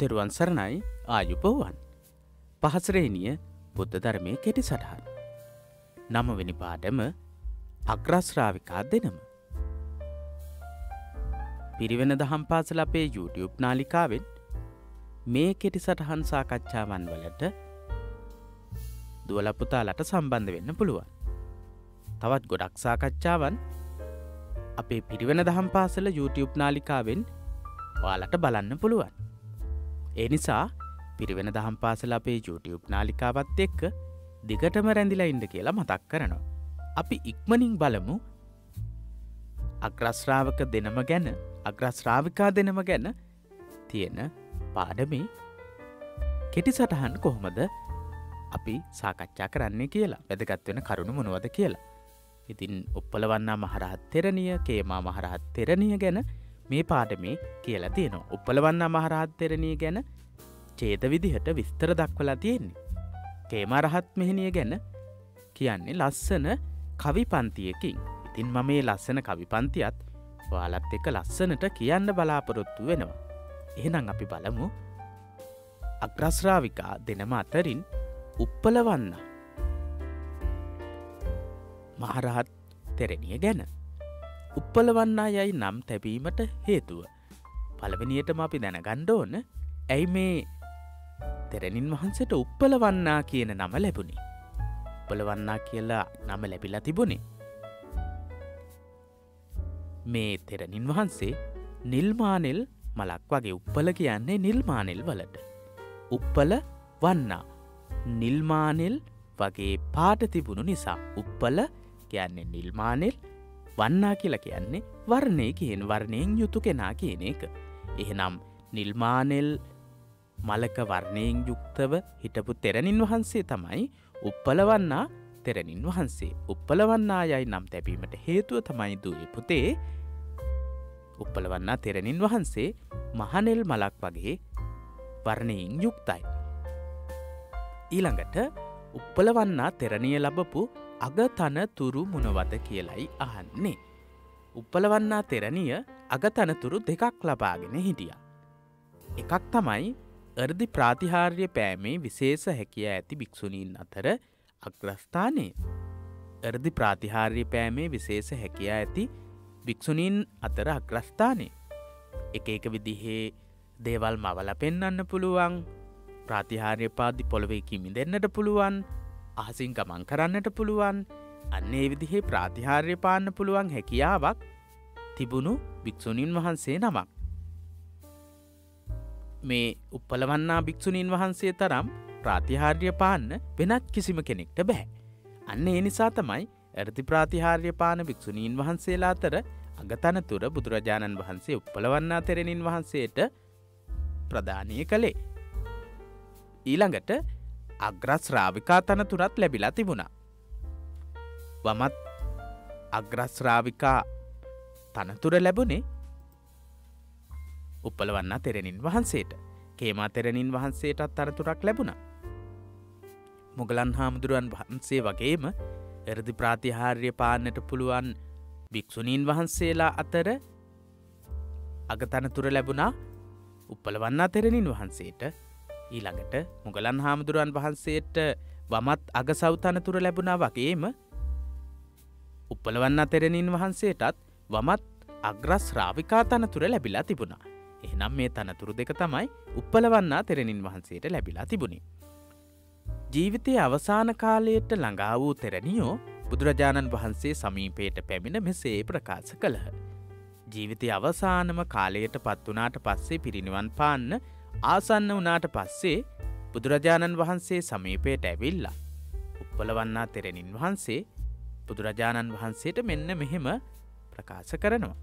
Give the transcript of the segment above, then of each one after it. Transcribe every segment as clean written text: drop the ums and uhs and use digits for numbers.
තෙරුවන් සරණයි ආයුබෝවන්. පහසරේනිය බුද්ධ ධර්මයේ කෙටි සටහන්. 9 වෙනි පාඩම අග්‍රශ්‍රාවිකා දෙනම. පිරිවෙන දහම් පාසල අපේ YouTube නාලිකාවෙන් මේ කෙටි සටහන් සාකච්ඡාවන් වලට දුවලා පුතාලට සම්බන්ධ වෙන්න පුළුවන්. තවත් ගොඩක් සාකච්ඡාවන් අපේ පිරිවෙන දහම් පාසල YouTube නාලිකාවෙන් ඔයාලට බලන්න පුළුවන්. ඒ නිසා පිරිවෙන දහම් පාසල අපේ YouTube නාලිකාවත් එක්ක දිගටම රැඳිලා ඉන්න කියලා මතක් කරනවා. අපි ඉක්මනින් බලමු අග්‍රශ්‍රාවක දෙනම ගැන, අග්‍රශ්‍රාවිකා දෙනම ගැන තියෙන පාඩමේ කෙටි සටහන් කොහොමද අපි සාකච්ඡා කරන්නේ කියලා, වැදගත් වෙන කරුණු මොනවද කියලා. ඉතින් උප්පලවන්නා මහරහත් තෙරණිය, කේමා මහරහත් තෙරණිය ගැන මේ පාඩමේ කියලා තියෙනවා. උප්පලවන්නා මහරහත් තෙරණිය ගැන ඡේද විදිහට විස්තර දක්වලා තියෙන්නේ. කේමා රහත් මෙහෙණිය ගැන කියන්නේ ලස්සන කවි පන්තියකින්. ඉතින් මම මේ ලස්සන කවි පන්තියත් ඔයාලත් එක්ක ලස්සනට කියන්න බලාපොරොත්තු වෙනවා. එහෙනම් අපි බලමු අග්‍රශ්‍රාවිකා දෙනම අතරින් උප්පලවන්නා මහරහත් තෙරණිය ගැන. උප්පලවන්නා යයි නම් තැබීමට හේතුව පළවෙනියටම අපි දැනගන්න ඕන ඇයි මේ තෙරණින් වහන්සේට උප්පලවන්නා කියන නම ලැබුණේ. උප්පලවන්නා කියලා නම ලැබිලා තිබුණේ මේ තෙරණින් වහන්සේ නිල් මානෙල් මලක් වගේ. උප්පල කියන්නේ නිල් මානෙල් වලට. උප්පල වන්නා නිල් මානෙල් වගේ පාට තිබුණු නිසා උප්පල කියන්නේ නිල් මානෙල්, වන්නා කියලා කියන්නේ වර්ණේ කියන වර්ණයෙන් යුතු කෙනා කියන එක. එහෙනම් නිල් මානෙල් මලක වර්ණයෙන් යුක්තව හිටපු තෙරණින් වහන්සේ තමයි උප්පලවන්නා තෙරණින් වහන්සේ. උප්පලවන්නා යයි නම් තැබීමට හේතුව තමයි දුවේ පුතේ උප්පලවන්නා තෙරණින් වහන්සේ මහනෙල් මලක් වගේ වර්ණයෙන් යුක්තයි. ඊළඟට උප්පලවන්නා තෙරණිය ලැබපු අගතනතුරු මොනවද කියලයි අහන්නේ. උප්පලවන්නා තෙරණිය අගතනතුරු දෙකක් ලබාගෙන හිටියා. එකක් තමයි එර්දි ප්‍රාතිහාර්ය පෑමේ විශේෂ හැකියාව ඇති භික්ෂුණීන් අතර අග්‍රස්ථානය. එර්දි ප්‍රාතිහාර්ය පෑමේ විශේෂ හැකියාව ඇති භික්ෂුණීන් අතර අග්‍රස්ථානය. එක එක විදිහේ දේවල් මවලා පෙන්වන්න පුළුවන්. ප්‍රාතිහාර්ය පාදි පොළවේ කිමිදෙන්නට පුළුවන්. අහසින් ගමන් කරන්නට පුළුවන්. අන්න ඒ විදිහේ ප්‍රාතිහාර්ය පාන්න පුළුවන් හැකියාවක් තිබුණු භික්ෂුණීන් වහන්සේ නමක්. මේ උප්පලවන්නා භික්ෂුණීන් වහන්සේ තරම් ප්‍රාතිහාර්ය පාන්න වෙනත් කිසිම කෙනෙක්ට බෑ. අන්න ඒ නිසා තමයි එර්ති ප්‍රාතිහාර්ය පාන භික්ෂුණීන් වහන්සේලා අතර අගතනතුර බුදුරජාණන් වහන්සේ උප්පලවන්නා තෙරණින් වහන්සේට ප්‍රදානය කළේ. ඊළඟට අග්‍රශ්‍රාවිකා තනතුරත් ලැබිලා තිබුණා. වමත් අග්‍රශ්‍රාවිකා තනතුර ලැබුණේ උප්පලවන්නා තෙරණින් වහන්සේට. කේමා තෙරණින් වහන්සේටත් තනතුරක් ලැබුණා. මුගලන් හාමුදුරුවන් වහන්සේ වගේම එර්දි ප්‍රාතිහාර්ය පාන්නට පුළුවන් භික්ෂුණීන් වහන්සේලා අතර අගතනතුර ලැබුණා උප්පලවන්නා තෙරණින් වහන්සේට. ඊළඟට මුගලන් හාමුදුරුවන් වහන්සේට වමත් අගසව් තනතුර ලැබුණා වගේම උප්පලවන්නා තෙරණින් වහන්සේටත් වමත් අග්‍රශ්‍රාවිකා තනතුර ලැබිලා තිබුණා. එහෙනම් මේ තනතුරු දෙක තමයි උප්පලවන්නා තෙරණින් වහන්සේට ලැබිලා තිබුණේ. ජීවිතයේ අවසාන කාලයට ළඟා වූ තෙරණියෝ බුදුරජාණන් වහන්සේ සමීපයට පැමිණ මෙසේ ප්‍රකාශ කළහ. ජීවිතයේ අවසානම කාලයට පත් වුණාට පස්සේ පිරිනිවන් පාන්න ආසන්න වුණාට පස්සේ බුදුරජාණන් වහන්සේ සමීපයට ඇවිල්ලා උප්පලවන්නා තෙරණින් වහන්සේ බුදුරජාණන් වහන්සේට මෙන්න මෙහෙම ප්‍රකාශ කරනවා.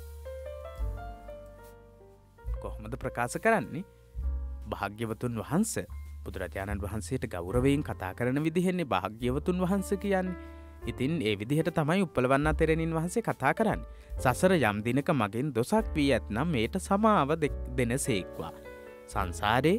කොහොමද ප්‍රකාශ කරන්නේ? භාග්‍යවතුන් වහන්සේ බුදුරජාණන් වහන්සේට ගෞරවයෙන් කතා කරන විදිහෙන්නේ භාග්‍යවතුන් වහන්සේ කියන්නේ. ඉතින් ඒ විදිහට තමයි උප්පලවන්නා තෙරණින් වහන්සේ කතා කරන්නේ. සසර යම් දිනක මගෙන් දොසක් වී ඇතනම් මේට සමාව දෙනසේක්වා. සංසාරේ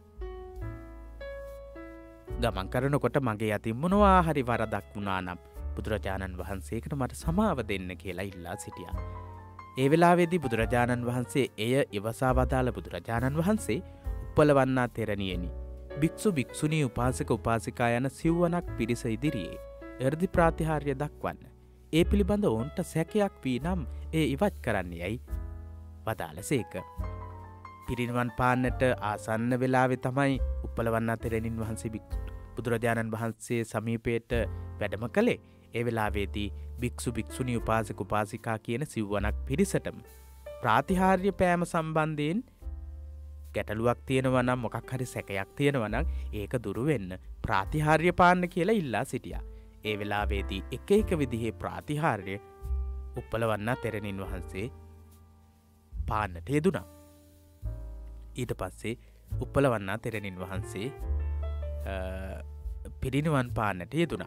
ගමන් කරනකොට මගේ අතින් මොනවා හරි වරදක් වුණා නම් බුදුරජාණන් වහන්සේකට මට සමාව දෙන්න කියලා ඉල්ලා සිටියා. ඒ වෙලාවේදී බුදුරජාණන් වහන්සේ එය ඉවසා වදාළ බුදුරජාණන් වහන්සේ උප්පලවන්නා තෙරණියනි, භික්ෂු භික්ෂුණී උපාසක උපාසිකා යන සිව්වනක් පිරිස ඉදිරියේ එර්දි ප්‍රාතිහාර්ය දක්වන්න. ඒ පිළිබඳ ඔවුන්ට සැකයක් වී නම් ඒ ඉවත් කරන්න යයි වදාළසේක. පිරිනිවන් පාන්නට ආසන්න වෙලාවේ තමයි උප්පලවන්නා තෙරණින් වහන්සේ බුදුරජාණන් වහන්සේ සමීපයට වැඩම කළේ. ඒ වෙලාවේදී භික්ෂු භික්ෂුණී උපාසක උපාසිකා කියන සිව්වනක් පිරිසටම ප්‍රාතිහාර්ය පෑම සම්බන්ධයෙන් ගැටලුවක් තියෙනවා නම්, මොකක් හරි සැකයක් තියෙනවා නම් ඒක දුරු වෙන්න ප්‍රාතිහාර්ය පාන්න කියලා ඉල්ලා සිටියා. ඒ වෙලාවේදී එක එක විදිහේ ප්‍රාතිහාර්ය උප්පලවන්නා තෙරණින් වහන්සේ පාන්නට යෙදුණා. ඊට පස්සේ උප්පලවන්නා තෙරණින් වහන්සේ පිරිනිවන් පාන්නට යෙදුණා.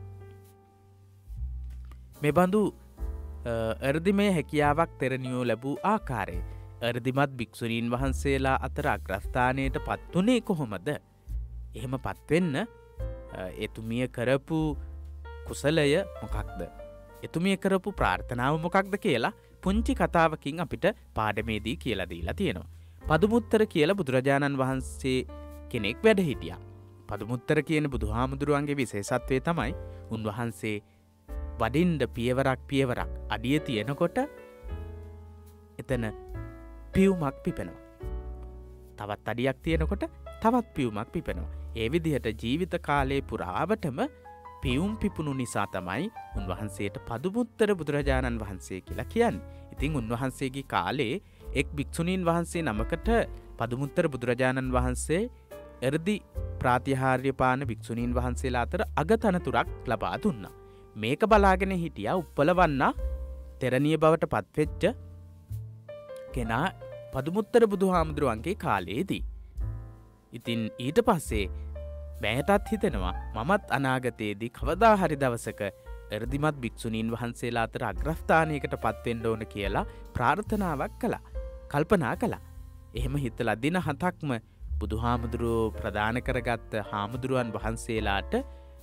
මෙබඳු එර්දිමය හැකියාවක් තෙරණියෝ ලැබූ ආකාරය එර්දිමත් භික්ෂුණීන් වහන්සේලා අතර අග්‍රස්ථානයට පත්වුණේ කොහොමද? එහෙම පත්වෙන්න එතුමිය කරපු කුසලය මොකක්ද? එතුමිය කරපු ප්‍රාර්ථනාව මොකක්ද කියලා පුංචි කතාවකින් අපිට පාඩමේදී කියලා දීලා තියෙනවා. පදුමුත්තර කියලා බුදුරජාණන් වහන්සේ කෙනෙක් වැඩ හිටියා. පදුමුත්තර කියන බුදුහාමුදුරුවන්ගේ විශේෂත්වය තමයි උන්වහන්සේ වඩින්ඩ පියවරක් අඩිය තියෙනකොට එතන පියුමක් පිපෙනවා. තවත් අඩියක් තියෙනකොට තවත් පියුමක් පිපෙනවා. ඒ විදිහට ජීවිත කාලේ පුරාවටම පියුම් පිපුණු නිසා තමයි උන්වහන්සේට පදුමුත්තර බුදුරජාණන් වහන්සේ කියලා කියන්නේ. ඉතින් උන්වහන්සේගේ කාලේ එක් භික්ෂුණීන් වහන්සේ නමකට පදුමුත්තර බුදුරජාණන් වහන්සේ එර්දි ප්‍රාතිහාර්ය පාන භික්ෂුණීන් වහන්සේලා අතර අගතනතුරක් ලබා දුන්නා. මේක බලාගෙන හිටියා උප්පලවන්නා තෙරණිය බවට පත්වෙච්ච කෙනා පදුමුත්තර බුදුහාමුදුරුවන්ගේ කාලයේදී. ඉතින් ඊට පස්සේ මෑටත් හිතෙනවා මමත් අනාගතයේදී කවදා හරි දවසක එර්දිමත් භික්ෂුණීන් වහන්සේලා අතර අග්‍රස්ථානයකට පත්වෙන්න ඕන කියලා ප්‍රාර්ථනාවක් කළා. කල්පනා කළා. එහෙම හිතලා දින 7ක්ම බුදුහාමුදුරුවෝ ප්‍රදාන කරගත්ත හාමුදුරුවන් වහන්සේලාට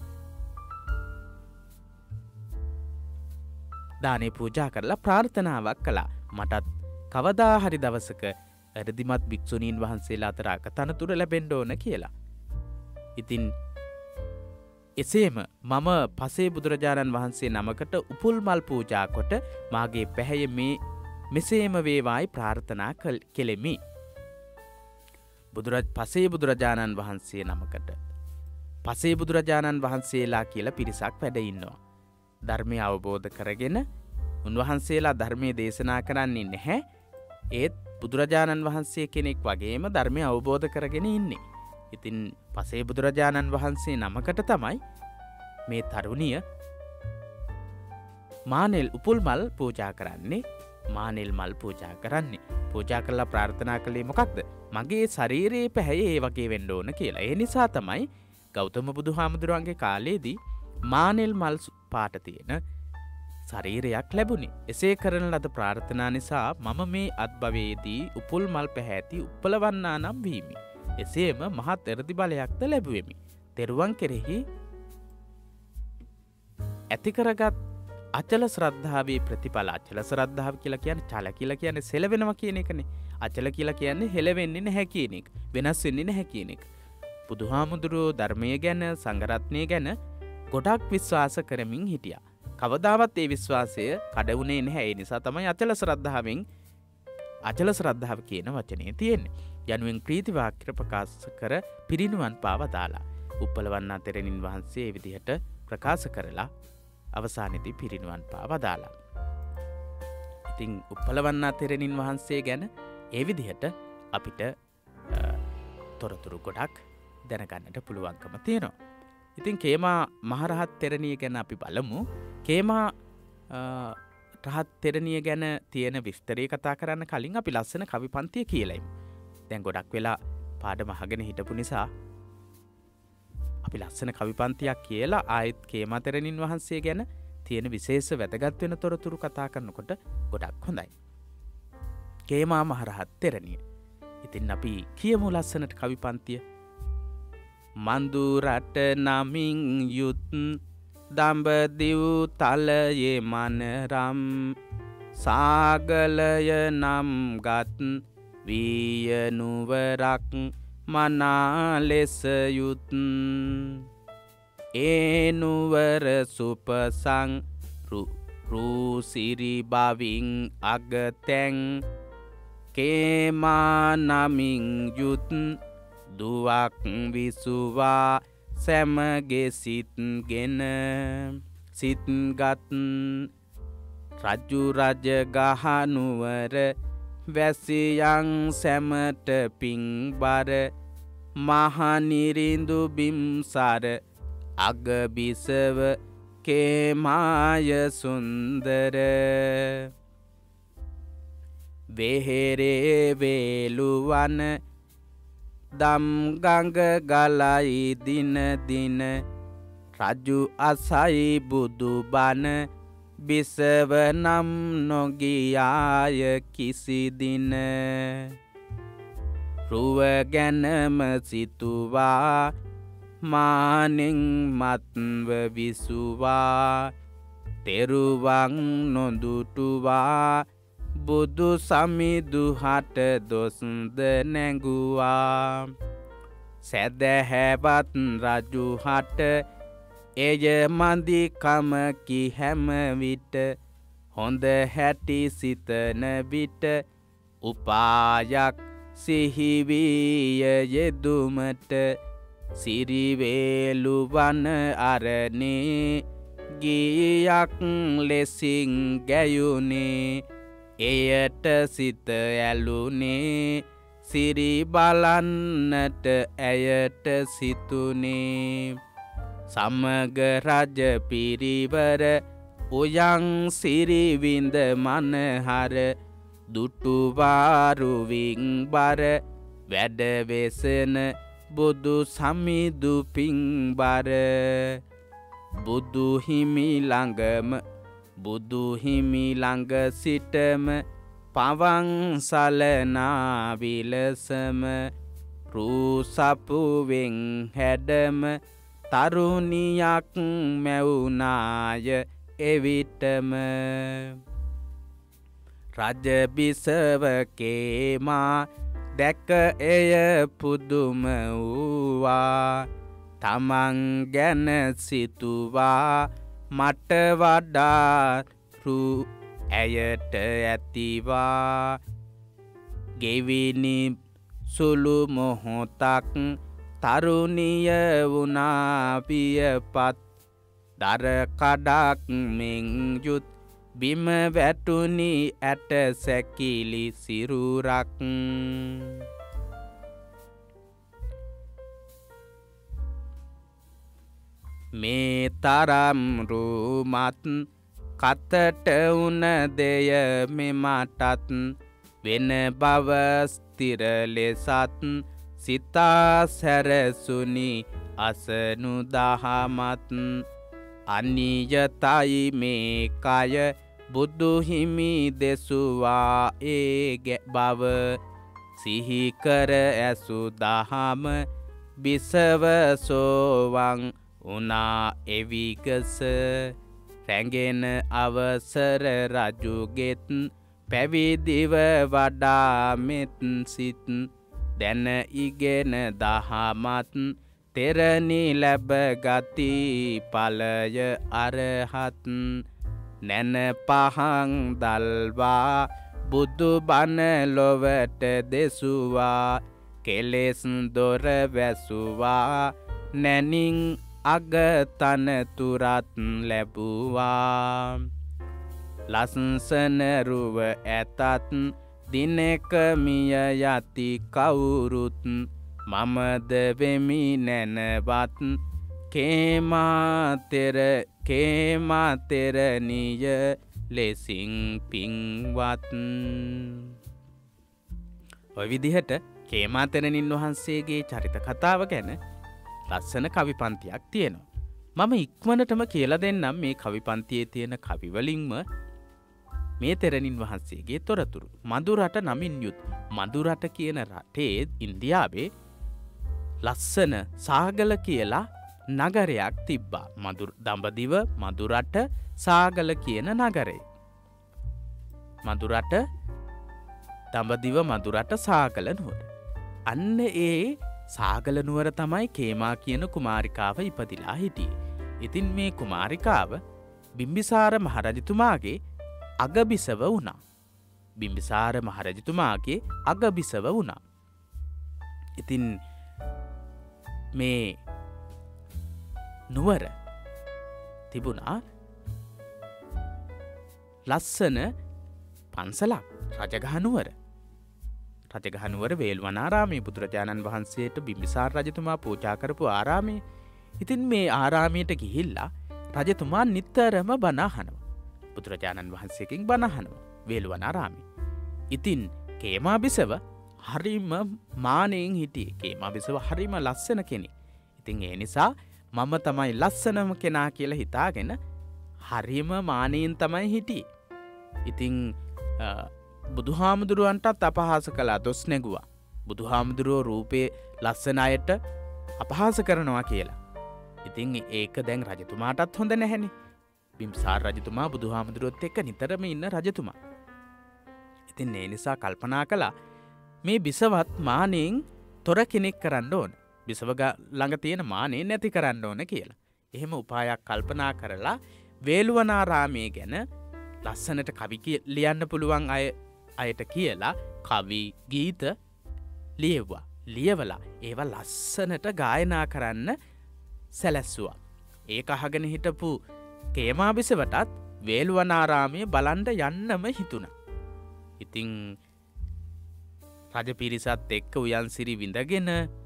දානේ පූජා කරලා ප්‍රාර්ථනාවක් කළා. මටත් කවදා හරි දවසක එර්දිමත් භික්ෂුණීන් වහන්සේලා අතර අගතනතුර ලැබෙන්න ඕන කියලා. ඉතින් එසේම මම පසේ බුදුරජාණන් වහන්සේ නමකට උපුල් මල් පූජා කොට මාගේ පැහැය මෙසේම වේවායි ප්‍රාර්ථනා කෙලෙමි. පසේ බුදුරජාණන් වහන්සේ නමකට පසේ බුදුරජාණන් වහන්සේලා කියලා පිරිසක් වැඩ ඉන්නවා. ධර්මය අවබෝධ කරගෙන උන්වහන්සේලා ධර්මයේ දේශනා කරන්නේ නැහැ. ඒත් බුදුරජාණන් වහන්සේ කෙනෙක් වගේම ධර්මය අවබෝධ කරගෙන ඉන්නේ. ඉතින් පසේ බුදුරජාණන් වහන්සේ නමකට තමයි මේ තරුණිය මානෙල් උපුල් මල් පූජා කරන්නේ. මානෙල් මල් පූජා කරන්නේ. පූජා කරලා ප්‍රාර්ථනා කළේ මොකක්ද? මගේ ශරීරයේ පැහැය ඒ වගේ වෙන්න ඕන කියලා. ඒ නිසා තමයි ගෞතම බුදුහාමුදුරුවන්ගේ කාලේදී මානෙල් මල් පාට තියෙන ශරීරයක් ලැබුණේ. එසේ කරන ලද ප්‍රාර්ථනා නිසා මම මේ අත්භවයේදී උපුල් මල් පැහැති උප්පලවන්නා නම් වීමි. එසේම මහත් එර්දි බලයක්ද ලැබුවෙමි. තෙරුවන් කෙරෙහි ඇතිකරගත් අචල ශ්‍රද්ධාවේ ප්‍රතිඵල. අචල ශ්‍රද්ධාව කියලා කියන්නේ චල කියලා කියන්නේ සෙලවෙනවා කියන එකනේ. අචල කියලා කියන්නේ හෙලවෙන්නේ නැහැ කියන එක. වෙනස් වෙන්නේ නැහැ කියන එක. බුදුහාමුදුරුවෝ ධර්මය ගැන සංඝරත්නය ගැන ගොඩක් විශ්වාස කරමින් හිටියා. කවදාවත් ඒ විශ්වාසය කඩවුණේ නැහැ. ඒ නිසා තමයි අචල ශ්‍රද්ධාව කියන වචනේ තියෙන්නේ. යනුවෙන් ප්‍රීති වාක්‍ය ප්‍රකාශ කර පිරිනුවන් පාවදාලා. උප්පලවන්නා තෙරණින් වහන්සේ ඒ විදිහට ප්‍රකාශ කරලා අවසානයේදී පිරිනුවන් පාවදාලා. ඉතින් උප්පලවන්නා තෙරණින් වහන්සේ ගැන ඒ විදිහට අපිට තොරතුරු ගොඩක් දැනගන්නට පුළුවන්කම තියෙනවා. ඉතින් කේමා මහරහත් තෙරණිය ගැන අපි බලමු. කේමා රහත් තෙරණිය ගැන තියෙන විස්තරය කතා කරන්න කලින් අපි ලස්සන කවි පන්තිය කියලයිමු. දැන් ගොඩක් වෙලා පාඩම අහගෙන හිටපු නිසා අපි ලස්සන කවි පන්තියක් කියලා ආයෙත් කේමා තෙරණින් වහන්සේ ගැන තියෙන විශේෂ වැදගත් වෙන තොරතුරු කතා කරනකොට ගොඩක් හොඳයි. කේමා මහරහත් තෙරණිය. ඉතින් අපි කියමු ලස්සනට කවි පන්තිය. මන්දුරට නමින් යුත් දඹදිව් තලයේ මනරම් සාගලය නම් ගත් වියනුවරක් මනා ලෙස යුත් ඒ නුවර සුපසං රූසිරි බවින් අගතැන් කේමා නමින් යුත් දුවක් විසුවා සැමගේ සිත්ගෙන සිත්ගත් රජු රජ ගහනුවර වැසියන් සැමට පිංබර මහනිරිඳු බිම්සර අගබිසව කේමාය සුන්දර වෙහෙරේ වේලුවන දම්ගඟ ගලයි දින දින රජු අසයි බුදුබණ බිසව නම් නොගියාය කිසිදින රුව ගැනම සිතුවා මානෙන් මත්ව විසුවා තෙරුවන් නොදුටුවා බුදු සමිදු හට දොස්ද නැඟුවා සැදැහැවත් රජු හට එය මදිකමකි හැම විට හොඳ හැටි සිතන විට උපායක් සිහිවීය යෙදුමට සිරිවේලුවන අරනේ ගීයක් ලෙසින් ගැයුනේ එයට සිත ඇලුනේ සිරි බලන්නට ඇයට සිතුනේ සමග රජ පිරිවර උයන් සිරිවිඳ මනහර දුටුවාරුවින් බර වැඩවෙසන බුදු සමිදු පිංබර බුදු හිමි ළඟ සිටම පවන් සලනා විලසම රූසපුවෙන් හැඩම තරුණියක් මැවුනාය එවිටම රජ බිසව කේමා දැක එය පුදුම වූවා තමන් ගැන සිතුවා මට වඩා රූ ඇයට ඇතිවා ගෙවිනි සුළු මොහොතක් තරුණිය වුණා පියපත් දර කඩක් මෙන් යුත් බිම වැටුනි ඇට සැකිලි සිරුරක් මේ තරම් රූමත් කතට උන දෙය මෙමටත් වෙන බව ස්ථිර ලෙසත් සිතා සැරසුනි අසනු දහමත් අනියතයි මේ කය බුදු හිමි දෙසුවා ඒ බව සිහිකර ඇසු දහම බිසව සෝවන් උනා එවිගස රැඟෙන අවසර රජුගෙත් පැවිදිව වඩා මෙත් සිත් දැන ඉගෙන දහමත් තෙරණි ලැබ ගති ඵලය අරහත් නැන පහන් දල්වා බුදු බණ ලොවට දෙසුවා කෙලෙස් දොර වැසුවා නැනින් අගතන තුරත් ලැබුවා ලස්සන රුව ඇතත් දිනක මිය යති කවුරුත් මමද වෙමි නැනවත් කේමා තෙරණිය ලෙසින් පින්වත් ඔය විදිහට කේමා තෙරණින් වහන්සේගේ චරිත කතාව ගැන ලස්සන කවි පන්තියක් තියෙනවා. මම ඉක්මනටම කියලා දෙන්නම් මේ කවි පන්තියේ තියෙන කවි වලින්ම මේ තෙරණින් වහන්සේගේ තොරතුරු. මදුරට නමින් යුත් මදුරට කියන රටේ ඉන්දියාවේ ලස්සන සාගල කියලා නගරයක් තිබ්බා. දඹදිව මදුරට සාගල කියන නගරේ. මදුරට දඹදිව මදුරට සාගල නුවර. අන්න ඒ සාගල නුවර තමයි කේමා කියන කුමාරිකාව ඉපදිලා හිටියේ. ඉතින් මේ කුමාරිකාව බිම්බිසාර මහරජතුමාගේ අගබිසව වුණා. බිම්බිසාර මහරජතුමාගේ අගබිසව වුණා. ඉතින් මේ නුවර තිබුණා ලස්සන පන්සලක් රජගහනුවර. රජගහනුවර වේළුවනාරාමයේ බුදුරජාණන් වහන්සේට බිම්බිසාර රජතුමා පූජා කරපු ආරාමයේ. ඉතින් මේ ආරාමයට ගිහිල්ලා රජතුමා නිතරම බණ අහනවා. බුදුරජාණන් වහන්සේගෙන් බණ අහනවා වේළුවනාරාමයේ. ඉතින් කේමා බිසව හරිම මානෙන් හිටියේ. කේමා බිසව හරිම ලස්සන කෙනෙක්. ඉතින් ඒ නිසා මම තමයි ලස්සනම කෙනා කියලා හිතාගෙන හරිම මානෙන් තමයි හිටියේ. ඉතින් බුදුහාමුදුරුවන්ටත් අපහාස කළා, දොස් නැගුවා. බුදුහාමුදුරුවෝ රූපේ ලස්සන අයට අපහාස කරනවා කියලා. ඉතින් ඒක දැන් රජතුමාටත් හොඳ නැහැනේ. බිම්බිසාර රජතුමා බුදුහාමුදුරුවොත් එක්ක නිතරම ඉන්න රජතුමා. ඉතින් ඒ නිසා කල්පනා කළා මේ බිසවත් මානෙන් තොර කෙනෙක් කරන්න ඕන. බිසව ළඟ තියෙන මානෙ නැති කරන්න ඕන කියලා. එහෙම උපායක් කල්පනා කරලා වේළුවනාරාමයේ ගැන ලස්සනට කවි ලියන්න පුළුවන් අයට කියලා කවි ගීත ලියවුවා. ලියවලා ඒවා ලස්සනට ගායනා කරන්න සැලැස්සුවා. ඒක අහගෙන හිටපු කේමා බිසවටත් වේළුවනාරාමයේ බලන්න යන්නම හිතුණා. ඉතින් රජ පිරිසත් එක්ක උයන්සිරි විඳගෙන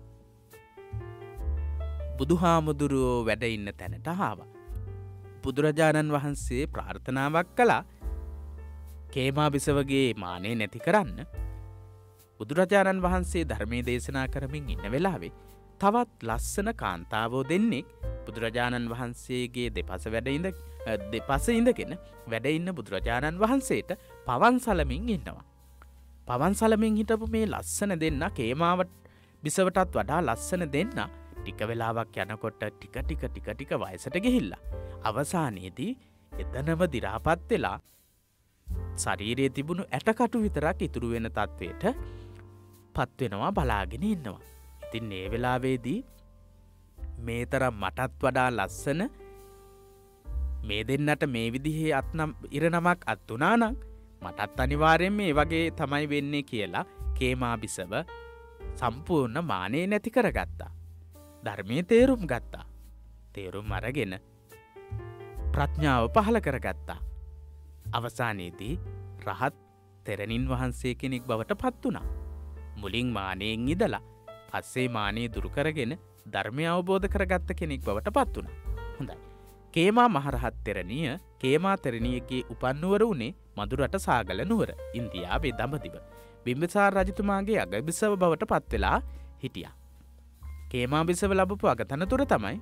බුදුහාමුදුරුවෝ වැඩ ඉන්න තැනට ආවා. බුදුරජාණන් වහන්සේ ප්‍රාර්ථනාවක් කළා කේමා බිසවගේ මානෙ නැති කරන්න. බුදුරජාණන් වහන්සේ ධර්මයේ දේශනා කරමින් ඉන්න වෙලාවේ තවත් ලස්සන කාන්තාවෝ දෙන්නෙක් බුදුරජාණන් වහන්සේගේ දෙපස ඉඳගෙන වැඩ ඉන්න බුදුරජාණන් වහන්සේට පවන් සලමින් ඉන්නවා. පවන් සලමින් හිටපු මේ ලස්සන දෙන්න කේමාවට බිසවටත් වඩා ලස්සන දෙන්න ටික වෙලාවක් යනකොට ටික වයසට ගිහිල්ලා අවසානයේදී එතනම දි รา පත් වෙලා ශරීරයේ තිබුණු ඇටකටු විතරක් ඉතුරු වෙන තත්වයට පත් වෙනවා බලාගෙන ඉන්නවා. ඉතින් මේ වෙලාවේදී මේ තරම් මටත් වඩා ලස්සන මේ දෙන්නට මේ විදිහේ ඉරණමක් අත්ුණා නම් මටත් අනිවාර්යෙන් මේ වගේ තමයි වෙන්නේ කියලා කේමා බිසව සම්පූර්ණ මානෙ නැති කරගත්තා. ධර්මයේ තේරුම් ගත්තා. තේරුම් අරගෙන ප්‍රඥාව පහළ කරගත්තා. අවසානයේදී රහත් තෙරණින් වහන්සේ කෙනෙක් බවට පත් වුණා. මුලින් මානෙන් ඉඳලා පස්සේ මානෙ දුරු කරගෙන ධර්මය අවබෝධ කරගත්ත කෙනෙක් බවට පත් වුණා. හොඳයි. කේමා මහරහත් තෙරණිය කේමා තෙරණියගේ උපන්නුවර උනේ මදුරට සාගල නුවර ඉන්දියාවේ දඹදිව. බිම්බිසාර රජතුමාගේ අගබිසව බවට පත් වෙලා හිටියා. කේමා බිසව ලැබපු අගතනතුර තමයි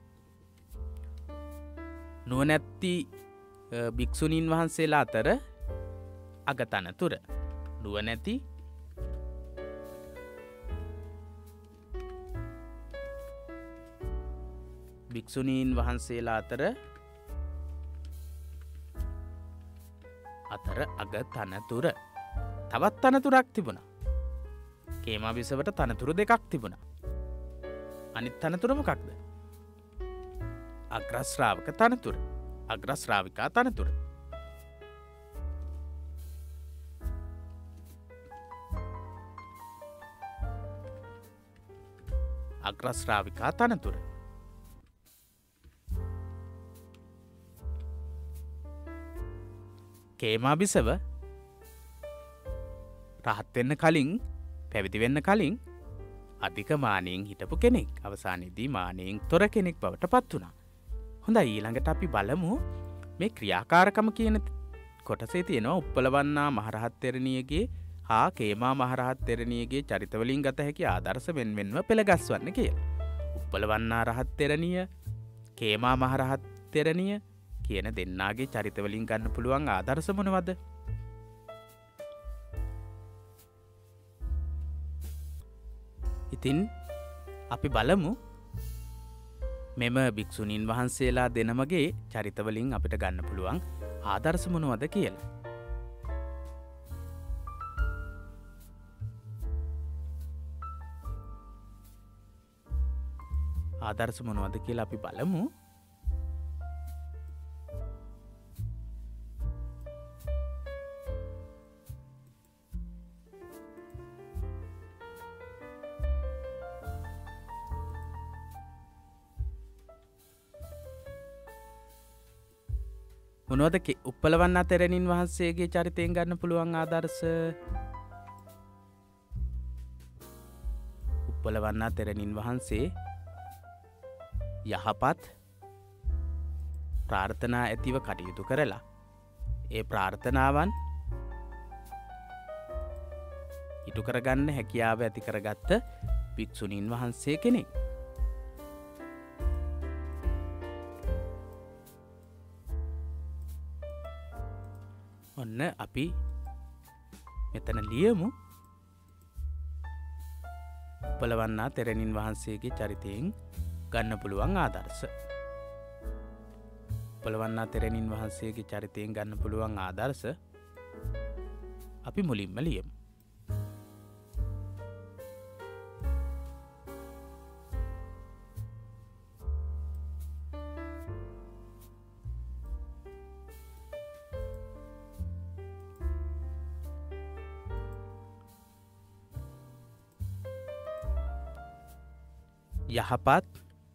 නුවණැති භික්ෂුණීන් වහන්සේලා අතර අගතනතුර. නුවණැති භික්ෂුණීන් වහන්සේලා අතර අගතනතුර. තවත් තනතුරක් තිබුණා. කේමා බිසවට තනතුරු දෙකක් තිබුණා. අනිත් තනතුර මොකක්ද? අග්‍රශ්‍රාවක තනතුර. අග්‍රශ්‍රාවිකා තනතුර. අග්‍රශ්‍රාවිකා තනතුර. කේමා බිසව රහත් වෙන්න කලින් පැවිදි වෙන්න කලින් අධික මානෙන් හිටපු කෙනෙක්. අවසානයේදී මානෙන් තොර කෙනෙක් බවට පත් වුණා. හොඳයි, ඊළඟට අපි බලමු මේ ක්‍රියාකාරකම කියන කොටසේ තියෙනවා උප්පලවන්නා මහරහත් තෙරණියගේ හා කේමා මහරහත් තෙරණියගේ චරිතවලින් ගත හැකි ආදර්ශ වෙන්වෙන්ව පෙළගස්වන්න කියලා. උප්පලවන්නා රහත් තෙරණිය, කේමා මහරහත් තෙරණිය කියන දෙන්නාගේ චරිතවලින් ගන්න පුළුවන් ආදර්ශ මොනවද? ඉතින් අපි බලමු මෙම භික්ෂුණීන් වහන්සේලා දෙනමගේ චරිතවලින් අපිට ගන්න පුළුවන් ආදර්ශ මොනවද කියලා. ආදර්ශ මොනවද කියලා අපි බලමු. මොනවද උප්පලවන්නා තෙරණින් වහන්සේගේ චරිතයෙන් ගන්න පුළුවන් ආදර්ශ? උප්පලවන්නා තෙරණින් වහන්සේ යහපත් ප්‍රාර්ථනා ඇතිව කටයුතු කරලා ඒ ප්‍රාර්ථනාවන් ඉටු කරගන්න හැකියාව ඇති කරගත්ත භික්ෂුණීන් වහන්සේ කෙනෙක්. ඔන්න අපි මෙතන ලියමු උප්පලවන්නා තෙරණින් වහන්සේගේ චරිතයෙන් ගන්න පුළුවන් ආදර්ශ. උප්පලවන්නා තෙරණින් වහන්සේගේ චරිතයෙන් ගන්න පුළුවන් ආදර්ශ අපි මුලින්ම ලියමු. යහපත්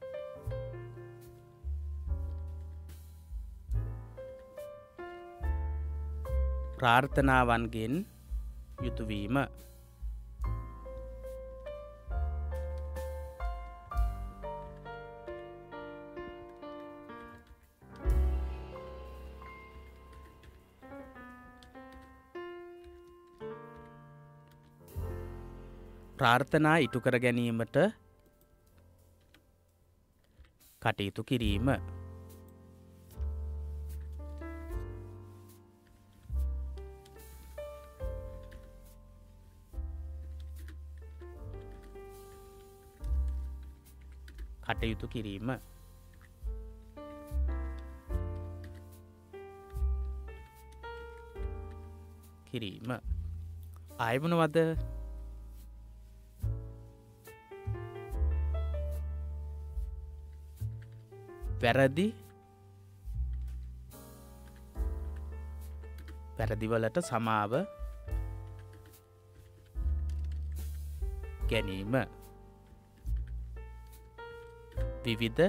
ප්‍රාර්ථනාවන්ගෙන් යුතුවීම. ප්‍රාර්ථනා ඉටු කර ගැනීමට කටයුතු කිරීම. කටයුතු කිරීම. කිරීම. ආයෙ මොනවද? වැරදිවලට සමාව ගැනීම. විවිධ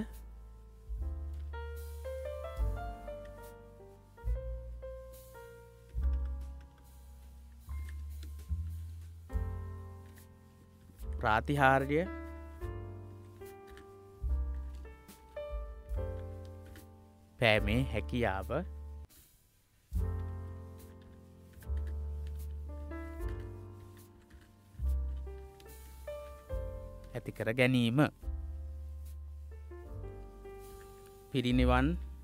ප්‍රාතිහාර්ය පෑමේ හැකියාව ඇති කර ගැනීම. පිරිනිවන්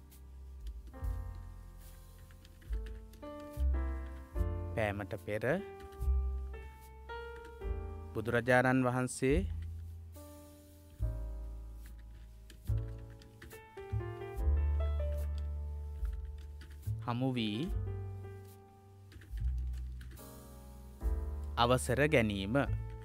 පෑමට පෙර බුදුරජාණන් වහන්සේ හමු වී අවසර ගැනීම.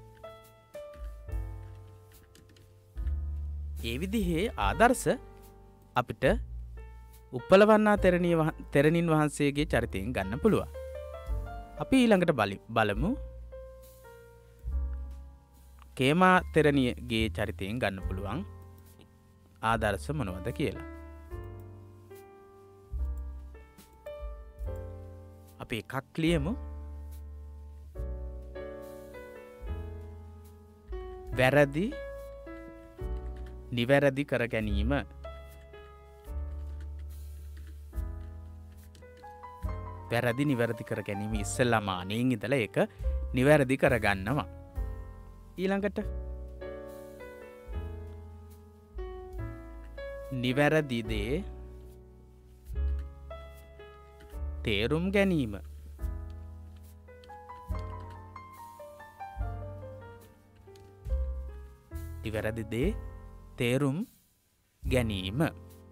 ඒ විදිහේ ආදර්ශ අපිට උප්පලවන්නා තෙරණින් වහන්සේගේ චරිතයෙන් ගන්න පුළුවන්. අපි ඊළඟට බලමු කේමා තෙරණියගේ චරිතයෙන් ගන්න පුළුවන් ආදර්ශ මොනවද කියලා. අපි එකක් ලියමු. වැරදි නිවැරදි කර ගැනීම. වැරදි නිවැරදි කර ගැනීම ඉස්සෙල්ලාම අනෙන් ඉඳලා ඒක නිවැරදි කරගන්නවා. ඊළඟට නිවැරදි දේ තේරුම් ගැනීම. නිවැරදි දේ තේරුම් ගැනීම.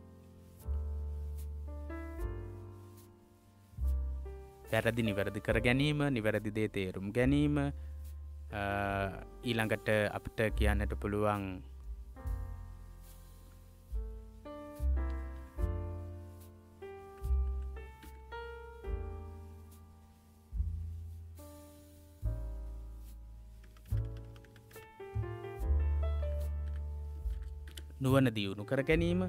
වැරදි නිවැරදි කර ගැනීම, නිවැරදි දේ තේරුම් ගැනීම. ඊළඟට අපිට කියන්නට පුළුවන් නුවණ දියුණු කර ගැනීම,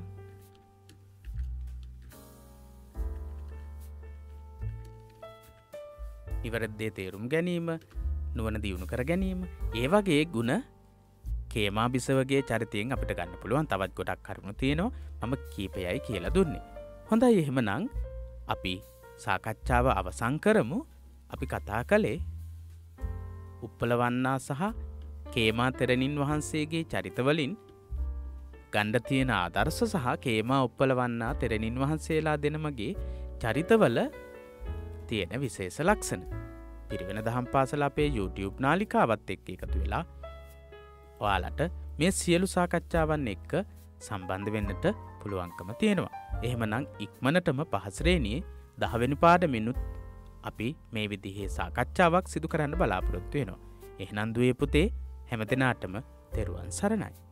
නිවැරදි තේරුම් ගැනීම, නුවණ දියුණු කර ගැනීම, ඒ වගේ ගුණ කේමා බිසවගේ චරිතයෙන් අපිට ගන්න පුළුවන්. තවත් ගොඩක් කරුණු තියෙනවා. මම කීපයයි කියලා දුන්නේ. හොඳයි, එහෙමනම් අපි සාකච්ඡාව අවසන් කරමු. අපි කතා කළේ උප්පලවන්නා සහ කේමා තෙරණින් වහන්සේගේ චරිතවලින් ගන්න තියෙන ආදර්ශ සහ කේමා උප්පලවන්නා තෙරණින් වහන්සේලා දෙනමගේ චරිතවල තියෙන විශේෂ ලක්ෂණ. පිරිවෙන දහම් පාසල අපේ YouTube නාලිකාවත් එක්ක එකතු වෙලා ඔයාලට මේ සියලු සාකච්ඡාවන් එක්ක සම්බන්ධ වෙන්නට පුළුවන්කම තියෙනවා. එහෙමනම් ඉක්මනටම 5 ශ්‍රේණියේ 10 වෙනි පාඩමිනුත් අපි මේ විදිහේ සාකච්ඡාවක් සිදු කරන්න බලාපොරොත්තු වෙනවා. එහෙනම් දුවේ පුතේ, හැමදෙනාටම තෙරුවන් සරණයි.